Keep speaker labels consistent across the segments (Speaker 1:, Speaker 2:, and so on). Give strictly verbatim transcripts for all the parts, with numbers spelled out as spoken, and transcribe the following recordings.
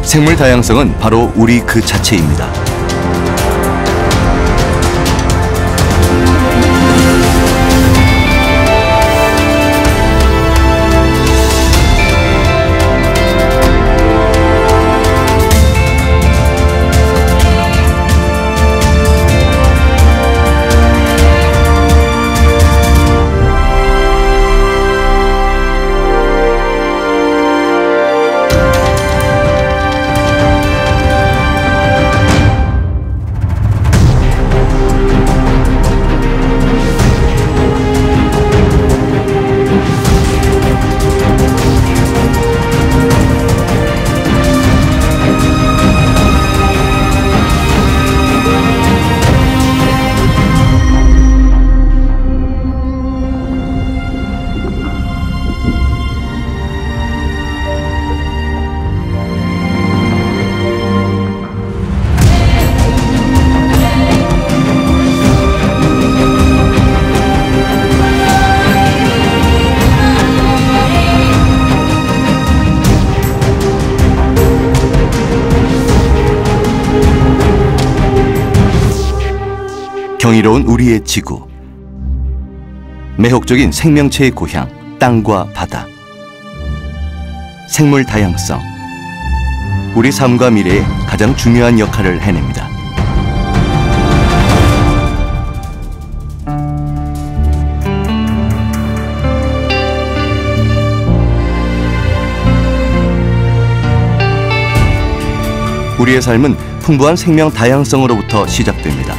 Speaker 1: 생물 다양성은 바로 우리 그 자체입니다. 경이로운 우리의 지구, 매혹적인 생명체의 고향, 땅과 바다, 생물 다양성, 우리 삶과 미래에 가장 중요한 역할을 해냅니다. 우리의 삶은 풍부한 생명 다양성으로부터 시작됩니다.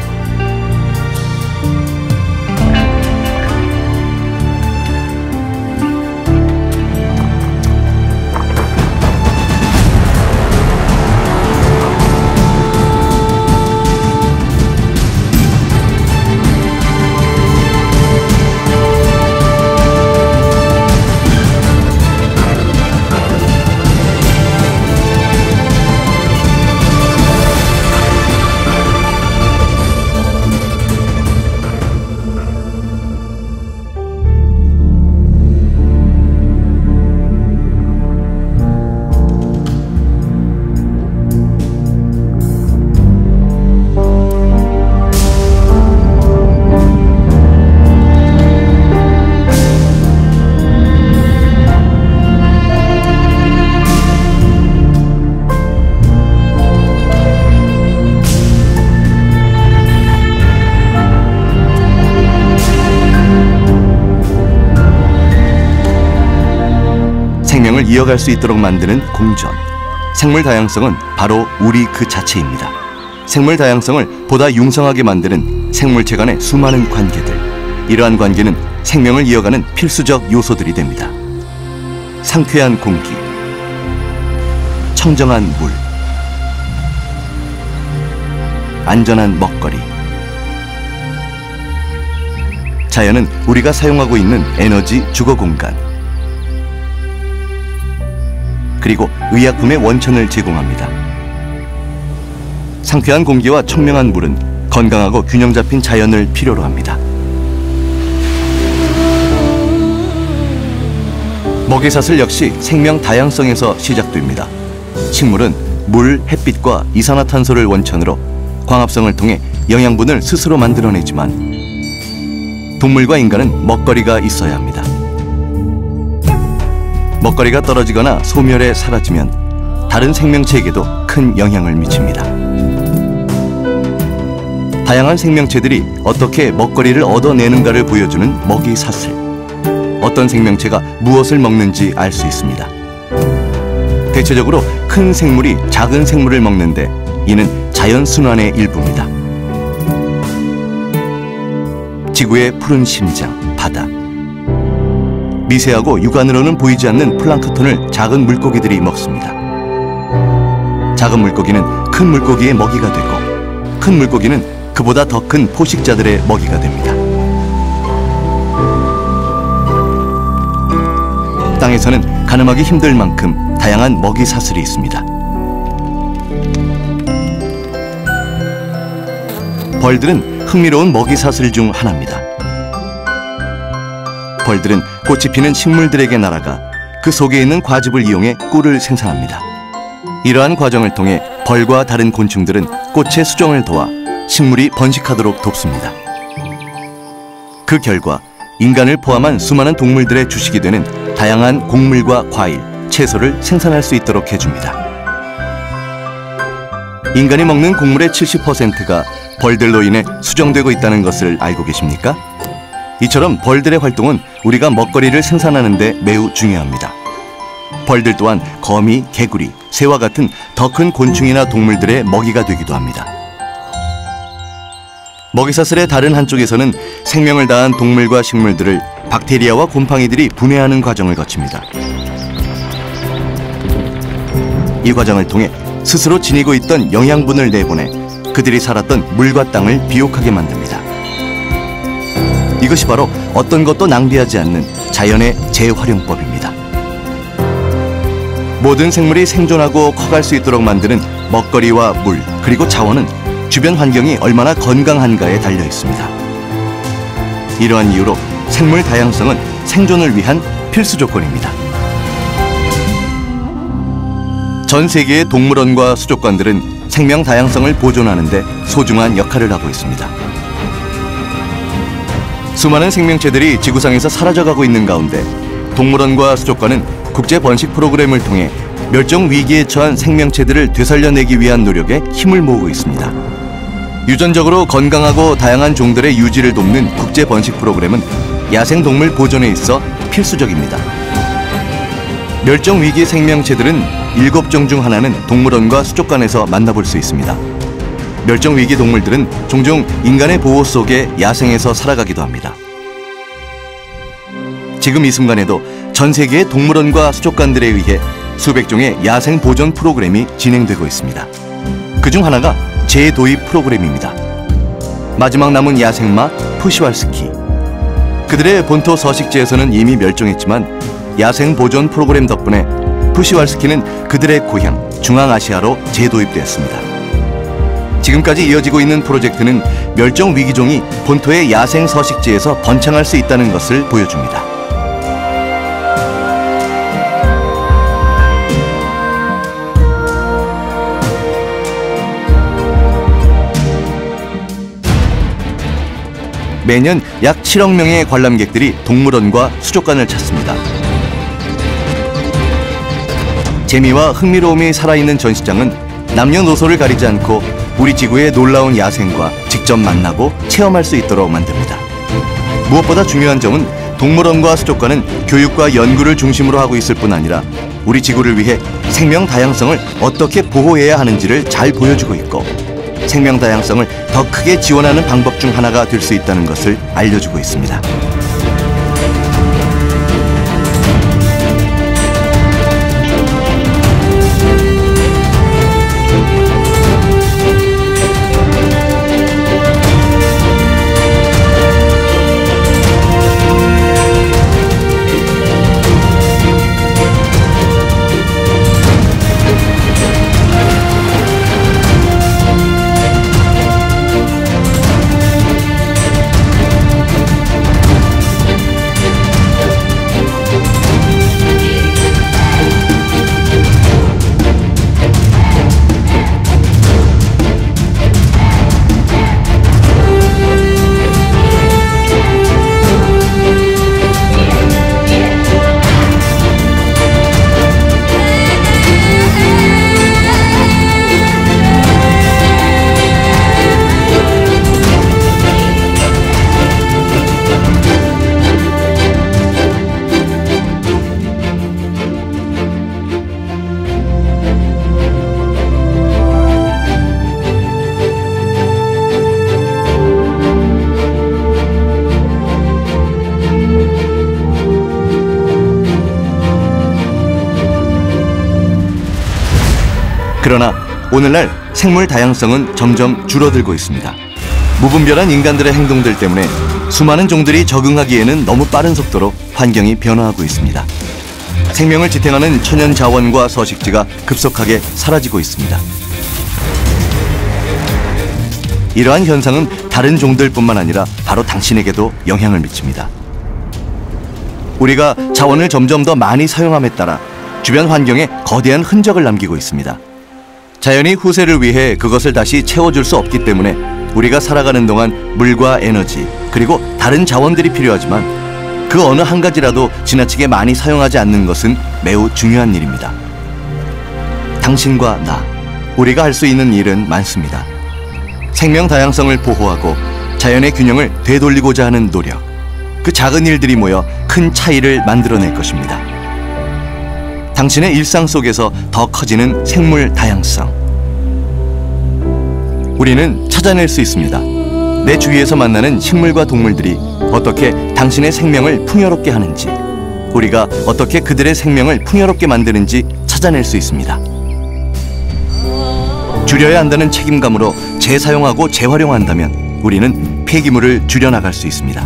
Speaker 1: 생명을 이어갈 수 있도록 만드는 공존. 생물 다양성은 바로 우리 그 자체입니다. 생물 다양성을 보다 융성하게 만드는 생물체 간의 수많은 관계들. 이러한 관계는 생명을 이어가는 필수적 요소들이 됩니다. 상쾌한 공기, 청정한 물, 안전한 먹거리. 자연은 우리가 사용하고 있는 에너지 주거 공간, 그리고 의약품의 원천을 제공합니다. 상쾌한 공기와 청명한 물은 건강하고 균형 잡힌 자연을 필요로 합니다. 먹이사슬 역시 생명 다양성에서 시작됩니다. 식물은 물, 햇빛과 이산화탄소를 원천으로 광합성을 통해 영양분을 스스로 만들어내지만 동물과 인간은 먹거리가 있어야 합니다. 먹거리가 떨어지거나 소멸해 사라지면 다른 생명체에게도 큰 영향을 미칩니다. 다양한 생명체들이 어떻게 먹거리를 얻어내는가를 보여주는 먹이사슬. 어떤 생명체가 무엇을 먹는지 알 수 있습니다. 대체적으로 큰 생물이 작은 생물을 먹는데 이는 자연순환의 일부입니다. 지구의 푸른 심장, 바다. 미세하고 육안으로는 보이지 않는 플랑크톤을 작은 물고기들이 먹습니다. 작은 물고기는 큰 물고기의 먹이가 되고 큰 물고기는 그보다 더 큰 포식자들의 먹이가 됩니다. 땅에서는 가늠하기 힘들 만큼 다양한 먹이 사슬이 있습니다. 벌들은 흥미로운 먹이 사슬 중 하나입니다. 벌들은 꽃이 피는 식물들에게 날아가 그 속에 있는 과즙을 이용해 꿀을 생산합니다. 이러한 과정을 통해 벌과 다른 곤충들은 꽃의 수정을 도와 식물이 번식하도록 돕습니다. 그 결과 인간을 포함한 수많은 동물들의 주식이 되는 다양한 곡물과 과일, 채소를 생산할 수 있도록 해줍니다. 인간이 먹는 곡물의 칠십 퍼센트가 벌들로 인해 수정되고 있다는 것을 알고 계십니까? 이처럼 벌들의 활동은 우리가 먹거리를 생산하는 데 매우 중요합니다. 벌들 또한 거미, 개구리, 새와 같은 더 큰 곤충이나 동물들의 먹이가 되기도 합니다. 먹이사슬의 다른 한쪽에서는 생명을 다한 동물과 식물들을 박테리아와 곰팡이들이 분해하는 과정을 거칩니다. 이 과정을 통해 스스로 지니고 있던 영양분을 내보내 그들이 살았던 물과 땅을 비옥하게 만듭니다. 이것이 바로 어떤 것도 낭비하지 않는 자연의 재활용법입니다. 모든 생물이 생존하고 커갈 수 있도록 만드는 먹거리와 물, 그리고 자원은 주변 환경이 얼마나 건강한가에 달려 있습니다. 이러한 이유로 생물 다양성은 생존을 위한 필수 조건입니다. 전 세계의 동물원과 수족관들은 생명 다양성을 보존하는 데 소중한 역할을 하고 있습니다. 수많은 생명체들이 지구상에서 사라져가고 있는 가운데 동물원과 수족관은 국제 번식 프로그램을 통해 멸종 위기에 처한 생명체들을 되살려내기 위한 노력에 힘을 모으고 있습니다. 유전적으로 건강하고 다양한 종들의 유지를 돕는 국제 번식 프로그램은 야생동물 보존에 있어 필수적입니다. 멸종 위기 생명체들은 일곱 종 중 하나는 동물원과 수족관에서 만나볼 수 있습니다. 멸종 위기 동물들은 종종 인간의 보호 속에 야생에서 살아가기도 합니다. 지금 이 순간에도 전 세계의 동물원과 수족관들에 의해 수백 종의 야생 보존 프로그램이 진행되고 있습니다. 그중 하나가 재도입 프로그램입니다. 마지막 남은 야생마 푸시왈스키. 그들의 본토 서식지에서는 이미 멸종했지만 야생 보존 프로그램 덕분에 푸시왈스키는 그들의 고향 중앙아시아로 재도입되었습니다. 지금까지 이어지고 있는 프로젝트는 멸종 위기종이 본토의 야생 서식지에서 번창할 수 있다는 것을 보여줍니다. 매년 약 칠억 명의 관람객들이 동물원과 수족관을 찾습니다. 재미와 흥미로움이 살아있는 전시장은 남녀노소를 가리지 않고 우리 지구의 놀라운 야생과 직접 만나고 체험할 수 있도록 만듭니다. 무엇보다 중요한 점은 동물원과 수족관은 교육과 연구를 중심으로 하고 있을 뿐 아니라 우리 지구를 위해 생명 다양성을 어떻게 보호해야 하는지를 잘 보여주고 있고 생명 다양성을 더 크게 지원하는 방법 중 하나가 될 수 있다는 것을 알려주고 있습니다. 그러나 오늘날 생물 다양성은 점점 줄어들고 있습니다. 무분별한 인간들의 행동들 때문에 수많은 종들이 적응하기에는 너무 빠른 속도로 환경이 변화하고 있습니다. 생명을 지탱하는 천연 자원과 서식지가 급속하게 사라지고 있습니다. 이러한 현상은 다른 종들뿐만 아니라 바로 당신에게도 영향을 미칩니다. 우리가 자원을 점점 더 많이 사용함에 따라 주변 환경에 거대한 흔적을 남기고 있습니다. 자연이 후세를 위해 그것을 다시 채워줄 수 없기 때문에 우리가 살아가는 동안 물과 에너지 그리고 다른 자원들이 필요하지만 그 어느 한 가지라도 지나치게 많이 사용하지 않는 것은 매우 중요한 일입니다. 당신과 나, 우리가 할 수 있는 일은 많습니다. 생명 다양성을 보호하고 자연의 균형을 되돌리고자 하는 노력, 그 작은 일들이 모여 큰 차이를 만들어낼 것입니다. 당신의 일상 속에서 더 커지는 생물 다양성. 우리는 찾아낼 수 있습니다. 내 주위에서 만나는 식물과 동물들이 어떻게 당신의 생명을 풍요롭게 하는지, 우리가 어떻게 그들의 생명을 풍요롭게 만드는지 찾아낼 수 있습니다. 줄여야 한다는 책임감으로 재사용하고 재활용한다면 우리는 폐기물을 줄여나갈 수 있습니다.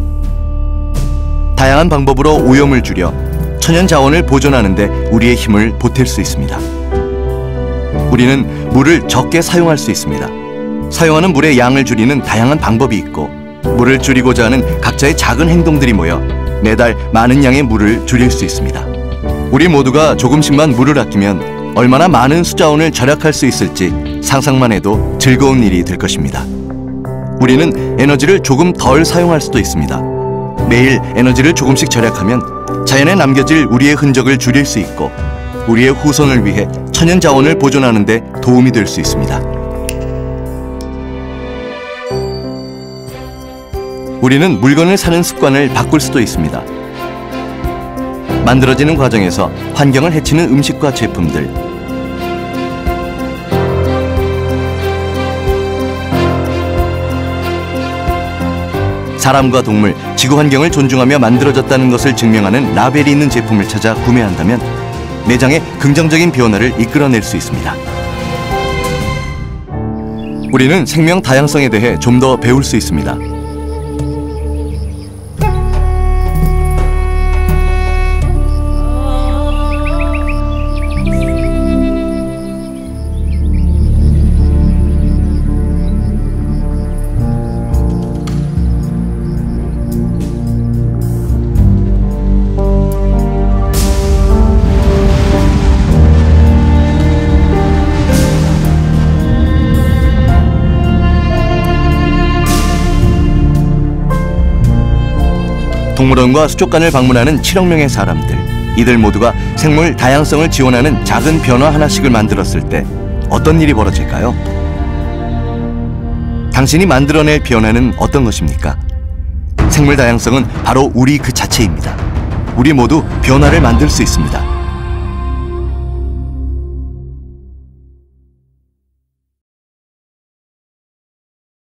Speaker 1: 다양한 방법으로 오염을 줄여 천연 자원을 보존하는 데 우리의 힘을 보탤 수 있습니다. 우리는 물을 적게 사용할 수 있습니다. 사용하는 물의 양을 줄이는 다양한 방법이 있고, 물을 줄이고자 하는 각자의 작은 행동들이 모여 매달 많은 양의 물을 줄일 수 있습니다. 우리 모두가 조금씩만 물을 아끼면 얼마나 많은 수자원을 절약할 수 있을지 상상만 해도 즐거운 일이 될 것입니다. 우리는 에너지를 조금 덜 사용할 수도 있습니다. 매일 에너지를 조금씩 절약하면 자연에 남겨질 우리의 흔적을 줄일 수 있고 우리의 후손을 위해 천연 자원을 보존하는 데 도움이 될 수 있습니다. 우리는 물건을 사는 습관을 바꿀 수도 있습니다. 만들어지는 과정에서 환경을 해치는 음식과 제품들, 사람과 동물, 지구 환경을 존중하며 만들어졌다는 것을 증명하는 라벨이 있는 제품을 찾아 구매한다면 매장에 긍정적인 변화를 이끌어낼 수 있습니다. 우리는 생명 다양성에 대해 좀 더 배울 수 있습니다. 동물원과 수족관을 방문하는 칠억 명의 사람들, 이들 모두가 생물 다양성을 지원하는 작은 변화 하나씩을 만들었을 때 어떤 일이 벌어질까요? 당신이 만들어낼 변화는 어떤 것입니까? 생물 다양성은 바로 우리 그 자체입니다. 우리 모두 변화를 만들 수 있습니다.